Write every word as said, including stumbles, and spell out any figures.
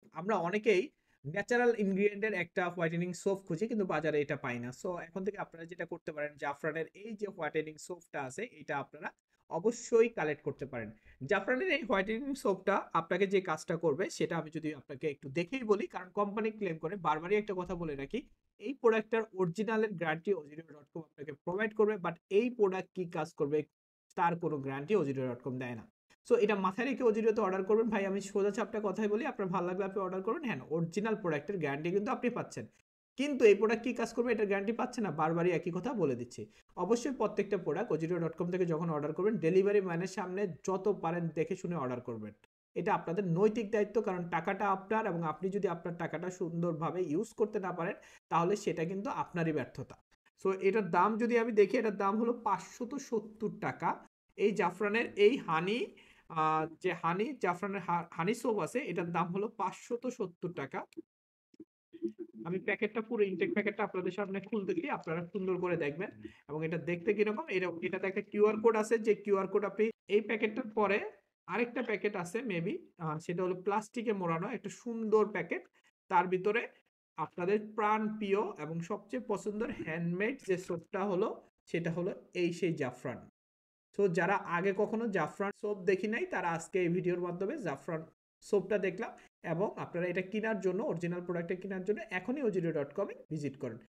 আমরা অনেকেই ন্যাচারাল ইনগ্রিডিয়েন্টের একটা হোয়াইটেনিং সোপ খুঁজি, কিন্তু বাজারে এটা পাই না। সো এখন থেকে আপনারা যেটা করতে পারেন, জাফরানের এই যে হোয়াইটেনিং সোপটা আছে এটা আপনারা অবশ্যই কালেক্ট করতে পারেন। জাফরানের এই হোয়াইটেনিং সোপটা আপনাকে যে কাজটা করবে সেটা আমি যদি আপনাকে একটু দেখেই বলি, কারণ কোম্পানি ক্লেম করে, বারবারই একটা কথা বলে রাখি, এই প্রোডাক্টটার অরিজিনালের গ্যারান্টি ওজিরো ডট কম আপনাকে প্রোভাইড করবে, বাট এই প্রোডাক্ট কি কাজ করবে তার কোনো গ্যারান্টি ওজিরো ডট কম দেয় না। সো এটা মাথায় রেখে ওজিরোতে অর্ডার করবেন। ভাই আমি সোজা চাপটা কথাই বলি, আপনার ভালো লাগলে আপনি অর্ডার করবেন। হ্যাঁ, অরিজিনাল প্রোডাক্টের গ্যারান্টি কিন্তু আপনি পাচ্ছেন, কিন্তু এই প্রোডাক্ট কি কাজ করবে এটার গ্যারান্টি পাচ্ছে না, বারবারই একই কথা বলে দিচ্ছি। অবশ্যই প্রত্যেকটা প্রোডাক্ট ওজিরো ডট কম থেকে যখন অর্ডার করবেন, ডেলিভারি ম্যানের সামনে যত পারেন দেখে শুনে অর্ডার করবেন। এটা আপনাদের নৈতিক দায়িত্ব, কারণ টাকাটা আপনার, এবং আপনি যদি আপনার টাকাটা সুন্দরভাবে ইউজ করতে না পারেন তাহলে সেটা কিন্তু আপনারই ব্যর্থতা। সো এটার দাম যদি আমি দেখি, এটার দাম হলো পাঁচশত সত্তর টাকা। এই জাফরানের এই হানি যে হানি জাফরানের হানি সোপ আছে, এটার দাম হলো পাঁচশত সত্তর টাকা। আমি প্যাকেটটা পুরো ইনটেক প্যাকেটটা আপনাদের সামনে খুলতে দিই, আপনারা সুন্দর করে দেখবেন। এবং এটা দেখতে কিরকম, এরকম এটাতে একটা কিউআর কোড আছে, যে কিউআর কোড আপনি এই প্যাকেটটার পরে আরেকটা প্যাকেট আছে মেবি, সেটা হলো প্লাস্টিকে মোড়ানো একটা সুন্দর প্যাকেট। তার ভিতরে আপনাদের প্রাণ প্রিয় এবং সবচেয়ে পছন্দের হ্যান্ডমেড যে সোপটা হলো, সেটা হলো এই সেই জাফরান। তো যারা আগে কখনো জাফরান সোপ দেখি নাই, তারা আজকে এই ভিডিওর মাধ্যমে জাফরান সোপটা দেখলাম। এবং আপনারা এটা কেনার জন্য, অরিজিনাল প্রোডাক্টটা কেনার জন্য এখনই ওজিরো ডট কমে ভিজিট করেন।